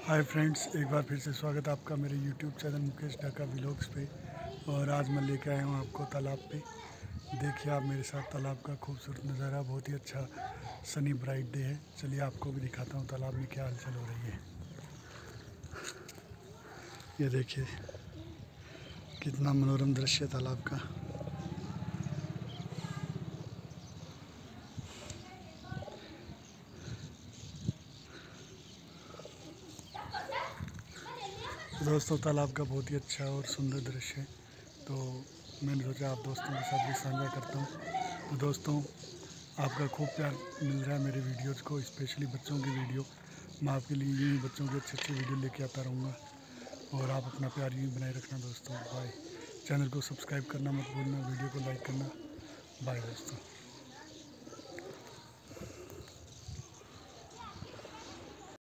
Hi friends, एक बार फिर से स्वागत है आपका मेरे YouTube channel Mukesh Dhaka vlogs पे। और आज मैं लेकर आया हूँ आपको तालाब पे। देखिए आप मेरे साथ तालाब का खूबसूरत नज़ारा, बहुत ही अच्छा सनी ब्राइट डे है। चलिए आपको भी दिखाता हूँ तालाब में क्या हलचल हो रही है। ये देखिए कितना मनोरम दृश्य है तालाब का। दोस्तों तालाब का बहुत ही अच्छा और सुंदर दृश्य है, तो मैंने सोचा आप दोस्तों के साथ भी साझा करता हूँ। तो दोस्तों आपका खूब प्यार मिल रहा है मेरे वीडियोज़ को, स्पेशली बच्चों की वीडियो। मैं आपके लिए यूँ ही बच्चों की अच्छी वीडियो लेके आता रहूँगा और आप अपना प्यार यूँ बनाए रखना दोस्तों। बाय। चैनल को सब्सक्राइब करना मत भूलना, वीडियो को लाइक करना। बाय दोस्तों।